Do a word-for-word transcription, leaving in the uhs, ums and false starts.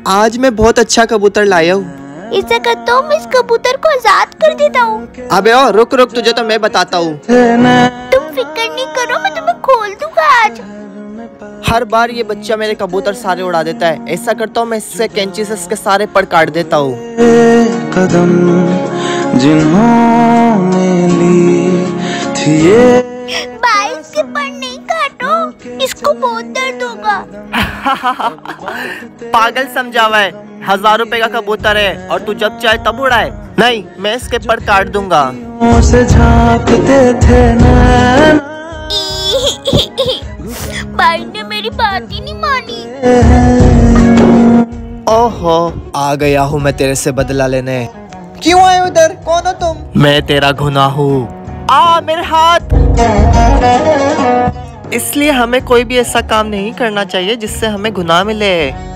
आज मैं बहुत अच्छा कबूतर लाया हूँ। ऐसा करता हूँ, मैं इस कबूतर को आजाद कर देता हूँ। अबे ओ रुक रुक, तुझे तो मैं बताता हूँ। तुम फिक्र नहीं करो, मैं तुम्हें खोल दूंगा आज। हर बार ये बच्चा मेरे कबूतर सारे उड़ा देता है। ऐसा करता हूँ, मैं इससे कैंची से इसके सारे पर काट देता हूँ। कदम जिन्होंने ली थी ये भाई इसके पर नहीं काटो, इसको बहुत दर्द होगा। पागल समझा हुआ है, हजार रुपए का कबूतर है और तू जब चाहे तब उड़ाए। नहीं, मैं इसके पर काट दूंगा। से झांकते थे नैन। भाई ने मेरी बात ही नहीं मानी। ओहो, आ गया हूँ मैं तेरे से बदला लेने। क्यों आए उधर? कौन हो तुम? मैं तेरा गुनाह हूँ। आ मेरे हाथ। इसलिए हमें कोई भी ऐसा काम नहीं करना चाहिए जिससे हमें गुनाह मिले।